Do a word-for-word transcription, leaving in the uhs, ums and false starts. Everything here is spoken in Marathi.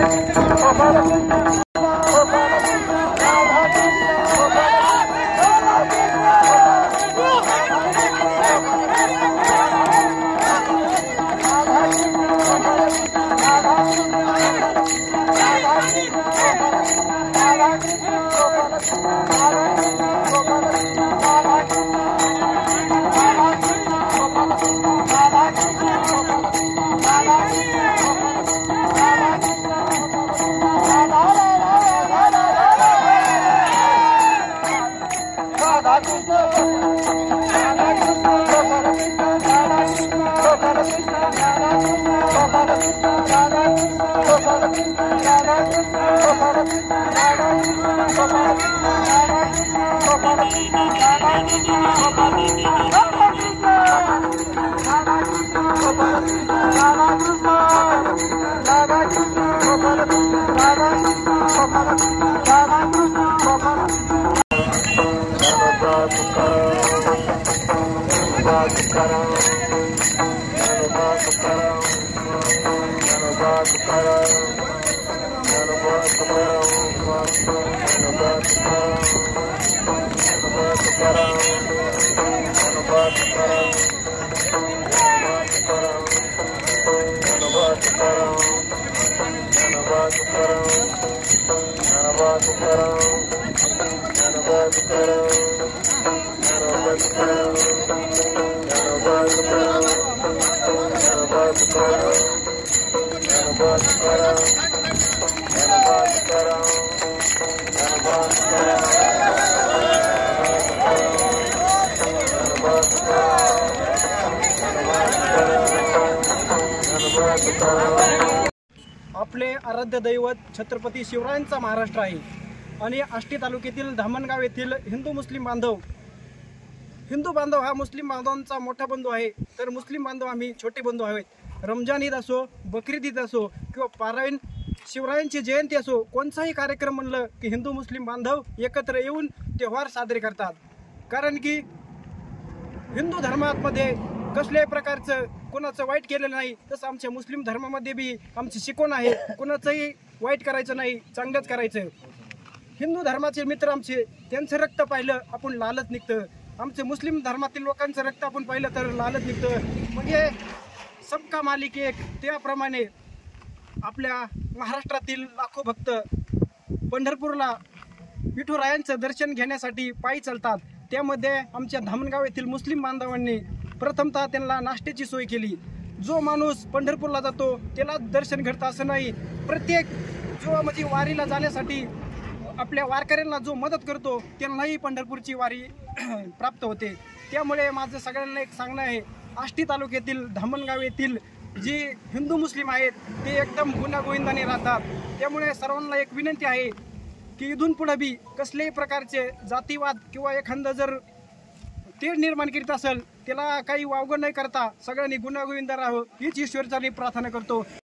आपले आराध्य दैवत छत्रपती शिवरायांचा महाराष्ट्र आहे आणि आष्टी तालुक्यातील धामणगाव येथील हिंदू मुस्लिम बांधव हिंदू बांधव हा मुस्लिम बांधवांचा मोठा बंधू आहे, तर मुस्लिम बांधव आम्ही छोटे बंधू आहोत। रमजान ईद असो, बकरीद ईद असो किंवा पारायण शिवरायांची जयंती असो, कोणताही कार्यक्रम म्हणलं की हिंदू मुस्लिम बांधव एकत्र येऊन त्योहार साजरे करतात। कारण की हिंदू धर्मामध्ये कसल्याही प्रकारचं कोणाचं वाईट केलेलं नाही, तसं आमच्या मुस्लिम धर्मामध्ये बी आमची शिकवण आहे, कोणाचंही वाईट करायचं नाही, चांगलंच करायचं। हिंदू धर्माचे मित्र आमचे, त्यांचं रक्त पाहिलं आपण लालच निघतं, आमचे मुस्लिम धर्मातील लोकांचं रक्त आपण पाहिलं तर लालच निघतं। म्हणजे सबका मालिक एक, त्याप्रमाणे आपल्या महाराष्ट्रातील लाखो भक्त पंढरपूरला विठुरायांचं दर्शन घेण्यासाठी पायी चालतात। त्यामध्ये आमच्या धामणगाव येथील मुस्लिम बांधवांनी प्रथमतः त्यांना नाश्त्याची सोय केली। जो माणूस पंढरपूरला जातो त्याला दर्शन घडतं असं नाही, प्रत्येक जो म्हणजे वारीला जाण्यासाठी आपल्या वारकऱ्यांना जो मदत करतो त्यांनाही पंढरपूरची वारी प्राप्त होते। त्यामुळे माझं सगळ्यांना एक सांगणं आहे, आष्टी तालुक्यातील धामणगाव येथील जी हिंदू मुस्लिम आहेत ते एकदम गुण्यागोविंदाने राहतात। त्यामुळे सर्वांना एक विनंती आहे की इथून पुढे बी कसल्याही प्रकारचे जातीवाद किंवा एखादं जर तेढ निर्माण करीत असेल त्याला काही वावगं नाही करता सगळ्यांनी गुण्यागोविंदा राहावं हीच ईश्वरचरणी प्रार्थना करतो।